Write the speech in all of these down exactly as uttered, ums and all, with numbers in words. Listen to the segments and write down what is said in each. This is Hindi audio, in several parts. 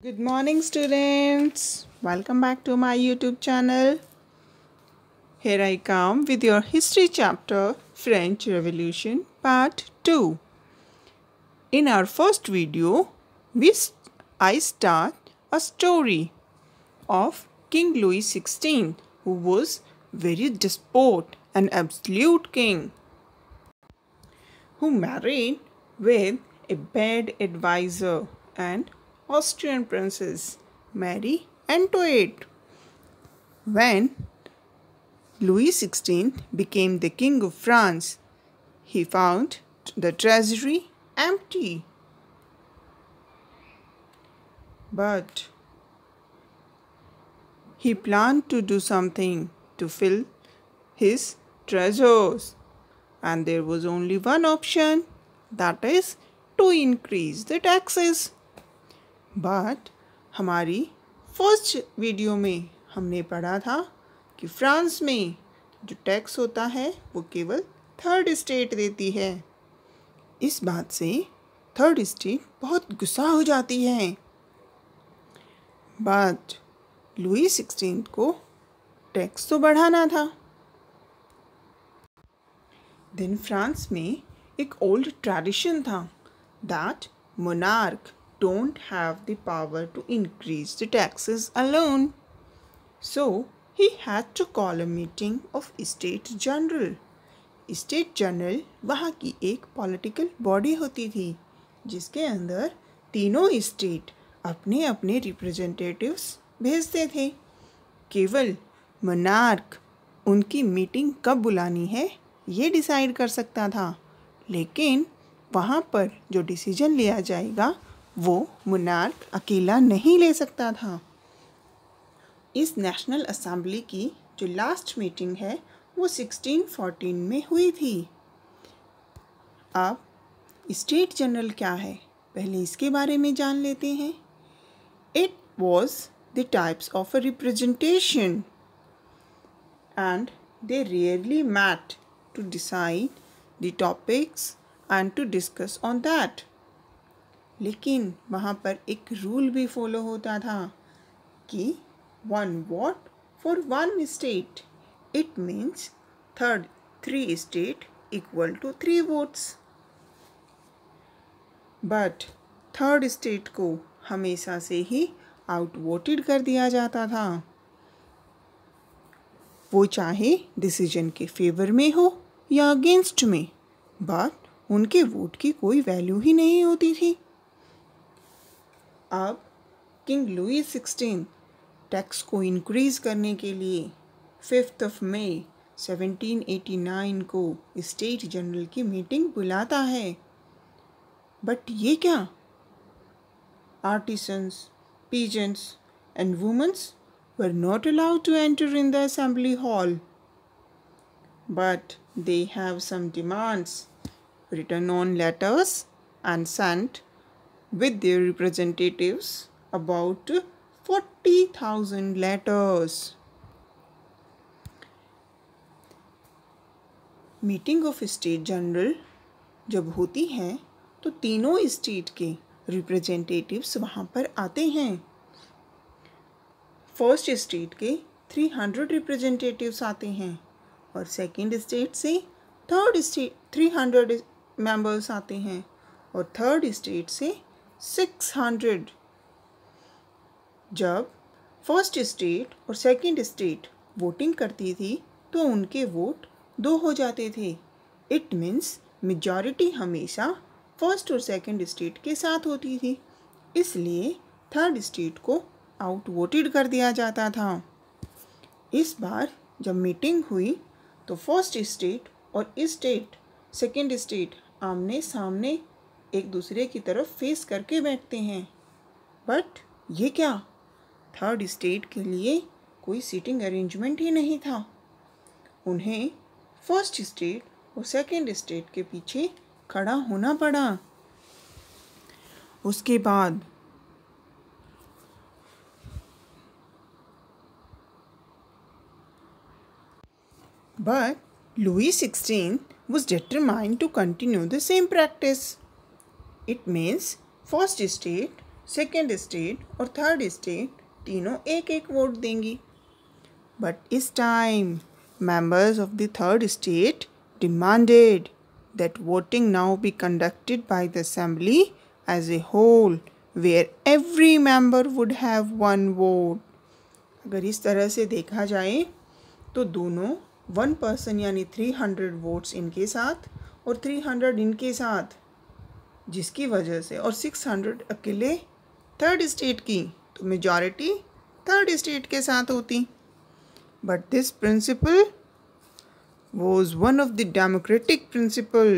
Good morning, students. Welcome back to my YouTube channel. Here I come with your history chapter, French Revolution, part two. In our first video, we I start a story of King Louis the sixteenth, who was very despot and absolute king, who married with a bad advisor and Austrian princess Marie Antoinette. When Louis the sixteenth became the king of France, he found the treasury empty. But he planned to do something to fill his treasures, and there was only one option, that is to increase the taxes. But हमारी फर्स्ट वीडियो में हमने पढ़ा था कि फ्रांस में जो टैक्स होता है वो केवल थर्ड स्टेट देती है। इस बात से थर्ड स्टेट बहुत गुस्सा हो जाती है। बट लुई सिक्सटीन को टैक्स तो बढ़ाना था। दिन फ्रांस में एक ओल्ड ट्रेडिशन था that monarch don't have the power to increase the taxes alone. So he had to call a meeting of State General. State General वहाँ की एक political body होती थी जिसके अंदर तीनों स्टेट अपने अपने रिप्रेजेंटेटिव्स भेजते थे। केवल मोनार्क उनकी मीटिंग कब बुलानी है ये डिसाइड कर सकता था, लेकिन वहाँ पर जो डिसीजन लिया जाएगा वो मोनार्क अकेला नहीं ले सकता था। इस नेशनल असेंबली की जो लास्ट मीटिंग है वो सिक्सटीन फोर्टीन में हुई थी। अब स्टेट जनरल क्या है पहले इसके बारे में जान लेते हैं। It was the types of a representation and they rarely met to decide the topics and to discuss on that. लेकिन वहाँ पर एक रूल भी फॉलो होता था कि one vote for one state, it means third three state equal to three votes. But third state को हमेशा से ही आउट वोटेड कर दिया जाता था, वो चाहे डिसीजन के फेवर में हो या अगेंस्ट में, बट उनके वोट की कोई वैल्यू ही नहीं होती थी। अब किंग लुई सिक्सटीन टैक्स को इंक्रीज़ करने के लिए fifth of May seventeen eighty nine को स्टेट जनरल की मीटिंग बुलाता है। बट ये क्या, artisans, peasants and womens were not allowed to enter in the assembly hall, but they have some demands written on letters and sent with their representatives, about forty thousand letters. Meeting of state general जब होती है तो तीनों स्टेट के रिप्रेजेंटेटिव्स वहाँ पर आते हैं। फर्स्ट स्टेट के थ्री हंड्रेड रिप्रेजेंटेटिव्स आते हैं और सेकंड स्टेट से third state three hundred members आते हैं और थर्ड स्टेट से सिक्स हंड्रेड। जब फर्स्ट स्टेट और सेकंड स्टेट वोटिंग करती थी तो उनके वोट दो हो जाते थे। इट मीन्स मेजॉरिटी हमेशा फर्स्ट और सेकंड स्टेट के साथ होती थी, इसलिए थर्ड स्टेट को आउट वोटेड कर दिया जाता था। इस बार जब मीटिंग हुई तो फर्स्ट स्टेट और स्टेट सेकंड स्टेट आमने सामने एक दूसरे की तरफ फेस करके बैठते हैं। बट ये क्या, थर्ड स्टेट के लिए कोई सीटिंग अरेंजमेंट ही नहीं था। उन्हें फर्स्ट स्टेट और सेकंड स्टेट के पीछे खड़ा होना पड़ा। उसके बाद but Louis sixteen was determined to continue the same practice. It means first state second state और थर्ड स्टेट तीनों एक एक वोट देंगी। बट इस time members of the third state demanded that voting now be conducted by the assembly as a whole, where every member would have one vote. अगर इस तरह से देखा जाए तो दोनों वन पर्सन यानी थ्री हंड्रेड वोट्स इनके साथ और थ्री हंड्रेड इनके साथ, जिसकी वजह से और सिक्स हंड्रेड अकेले थर्ड स्टेट की, तो मेजॉरिटी थर्ड स्टेट के साथ होती। But this principle was one of the democratic principle.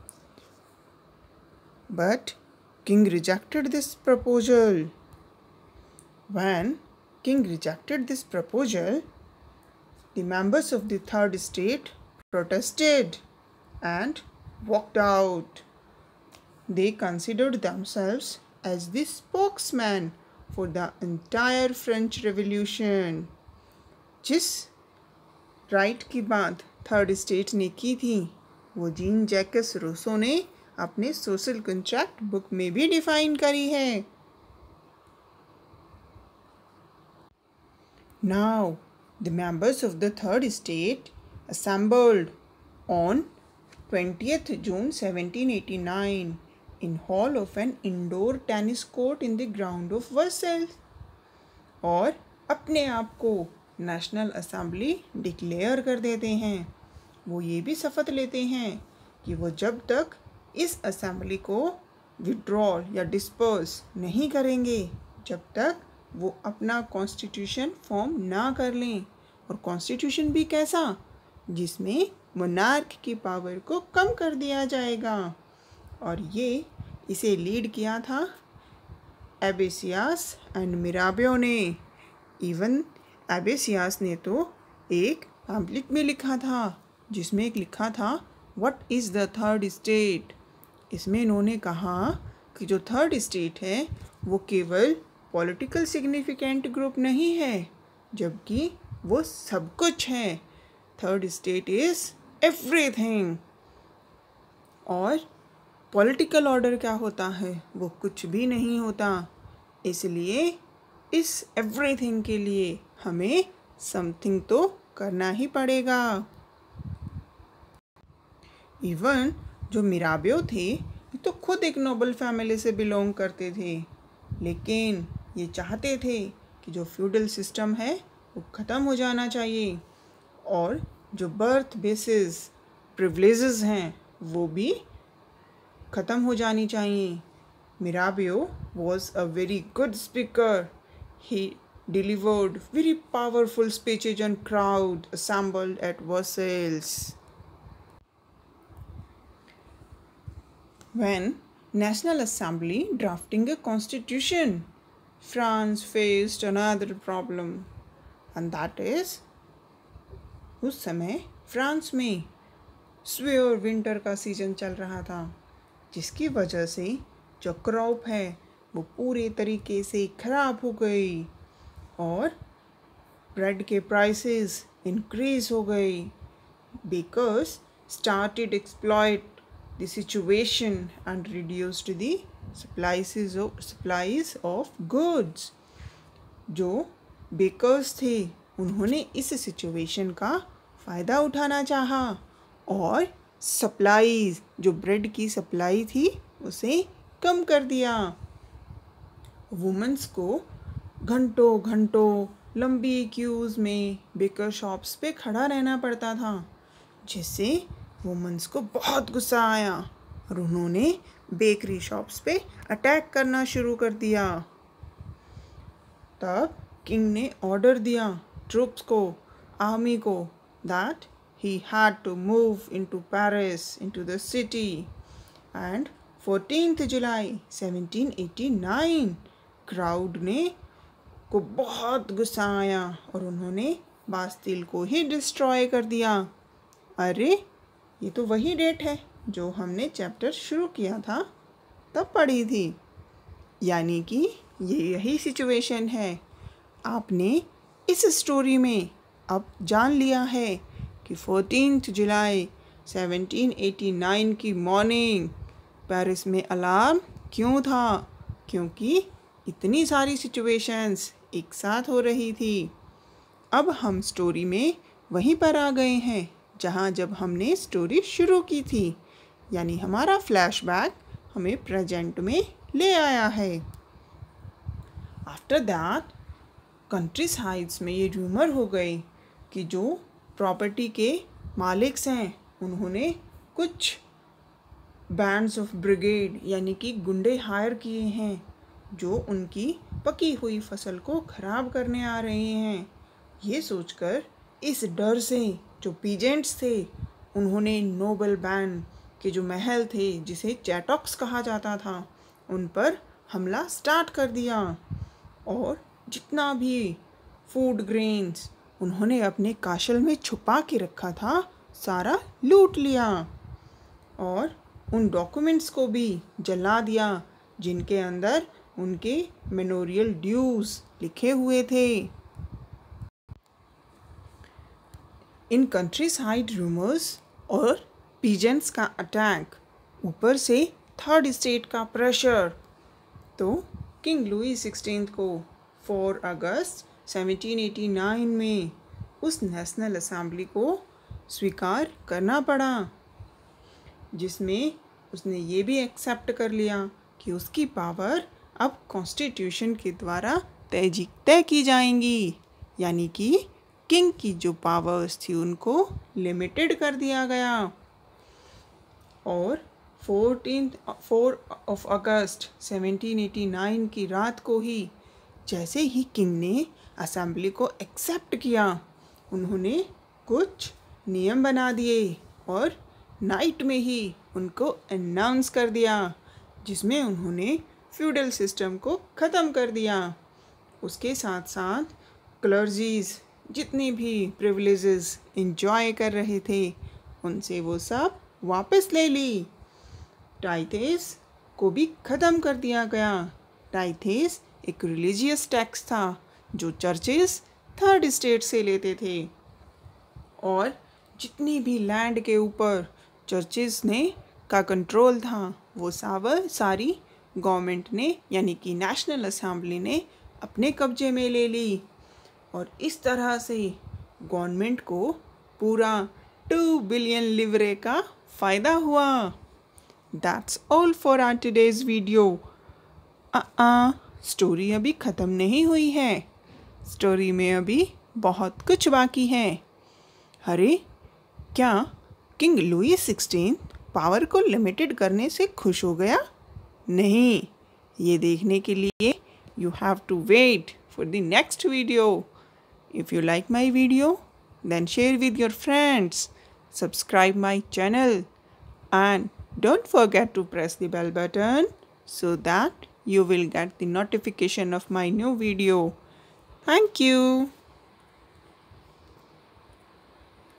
But King rejected this proposal. When King rejected this proposal, the members of the third state protested and walked out. They considered themselves as the spokesman for the entire French Revolution. जिस राइट की बात थर्ड स्टेट ने की थी वो जीन जैकस रूसो ने अपने सोशल कॉन्ट्रैक्ट बुक में भी डिफाइन करी है। Now the members of the third state assembled on twentieth June seventeen eighty-nine in hall of an indoor tennis court in the ground of Versailles, और अपने आप को नेशनल असेंबली डिक्लेयर कर देते हैं। वो ये भी शपथ लेते हैं कि वो जब तक इस असेंबली को विड्रॉल या डिस्पर्स नहीं करेंगे, जब तक वो अपना कॉन्स्टिट्यूशन फॉर्म ना कर लें। और कॉन्स्टिट्यूशन भी कैसा, जिसमें मोनार्क की पावर को कम कर दिया जाएगा। और ये इसे लीड किया था एबेसियास एंड मिराबियो ने। इवन एबेसियास ने तो एक पैम्पलेट में लिखा था जिसमें एक लिखा था what is the third state. इसमें इन्होंने कहा कि जो थर्ड स्टेट है वो केवल पॉलिटिकल सिग्निफिकेंट ग्रुप नहीं है, जबकि वो सब कुछ है। Third state is everything. और पॉलिटिकल ऑर्डर क्या होता है, वो कुछ भी नहीं होता। इसलिए इस एवरीथिंग के लिए हमें समथिंग तो करना ही पड़ेगा। इवन जो मिराबियो थे ये तो खुद एक नोबल फैमिली से बिलोंग करते थे, लेकिन ये चाहते थे कि जो फ्यूडल सिस्टम है वो ख़त्म हो जाना चाहिए और जो बर्थ बेसिस प्रिविलेजेस हैं वो भी ख़त्म हो जानी चाहिए। Mirabeau was a very good speaker. He delivered very powerful speeches on crowd assembled at Versailles. When National Assembly drafting a constitution, France faced another problem, and that is उस समय फ्रांस में स्वेयर विंटर का सीजन चल रहा था, जिसकी वजह से जो क्रॉप है वो पूरे तरीके से ख़राब हो गई और ब्रेड के प्राइसेस इंक्रीज हो गई। Bakers started exploit the situation and reduced the supplies of supplies of goods. जो बेकर्स थे उन्होंने इस सिचुएशन का फ़ायदा उठाना चाहा और सप्लाईज, जो ब्रेड की सप्लाई थी, उसे कम कर दिया। वुमेंस को घंटों घंटों लंबी क्यूज़ में बेकर शॉप्स पे खड़ा रहना पड़ता था, जिससे वुमेंस को बहुत गुस्सा आया और उन्होंने बेकरी शॉप्स पे अटैक करना शुरू कर दिया। तब किंग ने ऑर्डर दिया ट्रूप्स को, आर्मी को, that he had to move into Paris, into the city. And fourteenth July seventeen eighty-nine crowd ने को बहुत गुस्सा आया और उन्होंने बास्तिल को ही डिस्ट्रॉय कर दिया। अरे ये तो वही डेट है जो हमने चैप्टर शुरू किया था तब पढ़ी थी, यानी कि ये यही सिचुएशन है। आपने इस स्टोरी में अब जान लिया है कि fourteenth July seventeen eighty nine की मॉर्निंग पेरिस में अलार्म क्यों था, क्योंकि इतनी सारी सिचुएशंस एक साथ हो रही थी। अब हम स्टोरी में वहीं पर आ गए हैं जहाँ जब हमने स्टोरी शुरू की थी, यानी हमारा फ्लैशबैक हमें प्रेजेंट में ले आया है। आफ्टर दैट कंट्री साइड्स में ये रूमर हो गई कि जो प्रॉपर्टी के मालिक्स हैं उन्होंने कुछ बैंड्स ऑफ ब्रिगेड यानी कि गुंडे हायर किए हैं जो उनकी पकी हुई फसल को ख़राब करने आ रहे हैं। ये सोचकर, इस डर से जो पीजेंट्स थे उन्होंने नोबल बैंड के जो महल थे जिसे चैटॉक्स कहा जाता था उन पर हमला स्टार्ट कर दिया और जितना भी फूड ग्रेन्स उन्होंने अपने काशल में छुपा के रखा था सारा लूट लिया और उन डॉक्यूमेंट्स को भी जला दिया जिनके अंदर उनके मेमोरियल ड्यूज लिखे हुए थे। इन कंट्री साइड रूमर्स और पीजेंट्स का अटैक, ऊपर से थर्ड स्टेट का प्रेशर, तो किंग लुई सिक्सटीन्थ को four August seventeen eighty nine में उस नेशनल असेंबली को स्वीकार करना पड़ा जिसमें उसने ये भी एक्सेप्ट कर लिया कि उसकी पावर अब कॉन्स्टिट्यूशन के द्वारा तय तय की जाएंगी, यानी कि किंग की जो पावर्स थी उनको लिमिटेड कर दिया गया। और fourteen four of August seventeen eighty nine की रात को ही जैसे ही किंग ने असेंबली को एक्सेप्ट किया, उन्होंने कुछ नियम बना दिए और नाइट में ही उनको अनाउंस कर दिया जिसमें उन्होंने फ्यूडल सिस्टम को ख़त्म कर दिया। उसके साथ साथ क्लर्जीज जितनी भी प्रिविलेजेस इंजॉय कर रहे थे उनसे वो सब वापस ले ली। टाइथेस को भी ख़त्म कर दिया गया। टाइथेस एक रिलीजियस टैक्स था जो चर्चेस थर्ड स्टेट से लेते थे और जितनी भी लैंड के ऊपर चर्चेस ने का कंट्रोल था वो सावर सारी गवर्नमेंट ने यानी कि नेशनल असेंबली ने अपने कब्जे में ले ली और इस तरह से गवर्नमेंट को पूरा टू बिलियन लिवरे का फ़ायदा हुआ। That's all for our today's video. आ स्टोरी अभी ख़त्म नहीं हुई है, स्टोरी में अभी बहुत कुछ बाकी है। अरे क्या किंग लुई सिक्सटीन पावर को लिमिटेड करने से खुश हो गया? नहीं, ये देखने के लिए you have to wait for the next video. If you like my video then share with your friends, subscribe my channel and don't forget to press the bell button so that you will get the notification of my new video. Thank you.